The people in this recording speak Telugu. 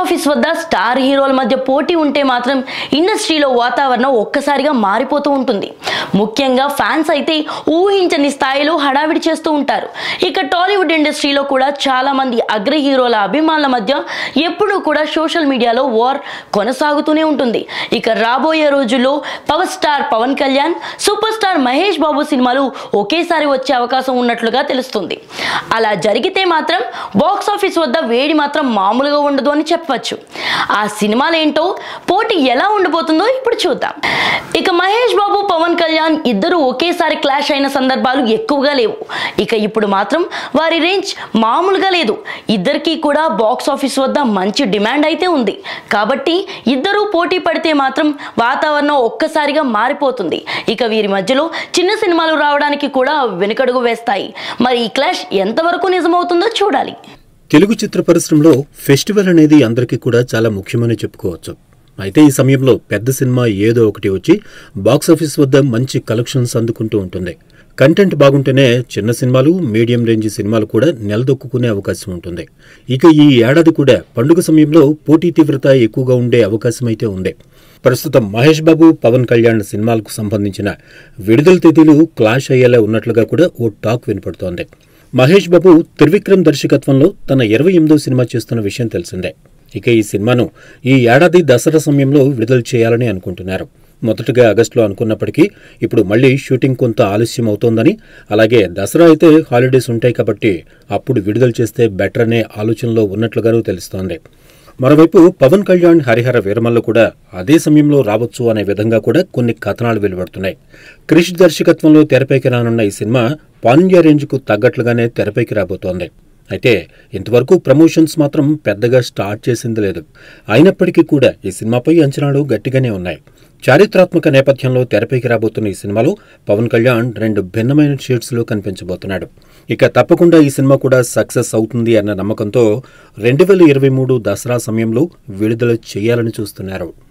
ఆఫీస్ వద్ద స్టార్ హీరోల మధ్య పోటీ ఉంటే మాత్రం ఇండస్ట్రీలో వాతావరణం ఒక్కసారిగా మారిపోతూ ఉంటుంది. ముఖ్యంగా ఫ్యాన్స్ అయితే ఊహించని స్థాయిలో హడావిడి చేస్తూ ఉంటారు. ఇక టాలీవుడ్ ఇండస్ట్రీలో కూడా చాలా మంది అగ్ర హీరోల అభిమానుల మధ్య ఎప్పుడూ కూడా సోషల్ మీడియాలో వార్ కొనసాగుతూనే ఉంటుంది. ఇక రాబోయే రోజుల్లో power star Pawan Kalyan, super star Mahesh Babu సినిమాలు ఒకేసారి వచ్చే అవకాశం ఉన్నట్లుగా తెలుస్తుంది. అలా జరిగితే మాత్రం బాక్స్ ఆఫీస్ వద్ద వేడి మాత్రం మామూలుగా ఉండదు అని చెప్పవచ్చు. ఆ సినిమాలేంటో, పోటీ ఎలా ఉండబోతుందో ఇప్పుడు చూద్దాం. ఇక మహేష్ బాబు, పవన్ కళ్యాణ్ ఇద్దరు ఒకేసారి క్లాష్ అయిన సందర్భాలు ఎక్కువగా లేవు. ఇక ఇప్పుడు మాత్రం వారి రేంజ్ మామూలుగా లేదు. ఇద్దరికీ కూడా బాక్స్ ఆఫీస్ వద్ద మంచి డిమాండ్ అయితే ఉంది. కాబట్టి ఇద్దరూ పోటీ పడితే మాత్రం వాతావరణం ఒక్కసారిగా మారిపోతుంది. ఇక వీరి మధ్యలో చిన్న సినిమాలు రావడానికి కూడా వెనుకడుగు వేస్తాయి. మరి ఈ క్లాష్ ఎంతవరకు నిజమవుతుందో చూడాలి. తెలుగు చిత్ర పరిశ్రమలో ఫెస్టివల్ అనేది అందరికీ కూడా చాలా ముఖ్యమని చెప్పుకోవచ్చు. అయితే ఈ సమయంలో పెద్ద సినిమా ఏదో ఒకటి వచ్చి బాక్సాఫీస్ వద్ద మంచి కలెక్షన్స్ అందుకుంటూ ఉంటుంది. కంటెంట్ బాగుంటేనే చిన్న సినిమాలు, మీడియం రేంజ్ సినిమాలు కూడా నిలదొక్కునే అవకాశం ఉంటుంది. ఇక ఈ ఏడాది కూడా పండుగ సమయంలో పోటీ తీవ్రత ఎక్కువగా ఉండే అవకాశం అయితే ఉంది. ప్రస్తుతం మహేష్ బాబు, పవన్ కళ్యాణ్ సినిమాలకు సంబంధించిన విడుదల తేదీలు క్లాష్ అయ్యేలా ఉన్నట్లుగా కూడా ఓ టాక్ వినపడుతోంది. మహేష్ బాబు త్రివిక్రమ్ దర్శకత్వంలో తన 28వ సినిమా చేస్తున్న విషయం తెలిసిందే. ఇక ఈ సినిమాను ఈ ఏడాది దసరా సమయంలో విడుదల చేయాలని అనుకుంటున్నారు. మొదటగా ఆగస్టులో అనుకున్నప్పటికీ ఇప్పుడు మళ్లీ షూటింగ్ కొంత ఆలస్యం అవుతోందని, అలాగే దసరా అయితే హాలిడేస్ ఉంటాయి కాబట్టి అప్పుడు విడుదల చేస్తే బెటర్ అనే ఆలోచనలో ఉన్నట్లుగానూ తెలుస్తోంది. మరోవైపు పవన్ కళ్యాణ్, హరిహర వీరమల్లు కూడా అదే సమయంలో రావచ్చు అనే విధంగా కూడా కొన్ని కథనాలు వెలువడుతున్నాయి. క్రిష్ దర్శకత్వంలో తెరపైకి రానున్న ఈ సినిమా పాన్ ఇండియా రేంజ్కు తగ్గట్లుగానే తెరపైకి రాబోతోంది. అయితే ఇంతవరకు ప్రమోషన్స్ మాత్రం పెద్దగా స్టార్ట్ చేసింది లేదు. అయినప్పటికీ కూడా ఈ సినిమాపై అంచనాలు గట్టిగానే ఉన్నాయి. చారిత్రాత్మక నేపథ్యంలో తెరపైకి రాబోతున్న ఈ సినిమాలో పవన్ కళ్యాణ్ 2 భిన్నమైన షేడ్స్లో కనిపించబోతున్నాడు. ఇక తప్పకుండా ఈ సినిమా కూడా సక్సెస్ అవుతుంది అన్న నమ్మకంతో 2023 దసరా సమయంలో విడుదల చేయాలని చూస్తున్నారు.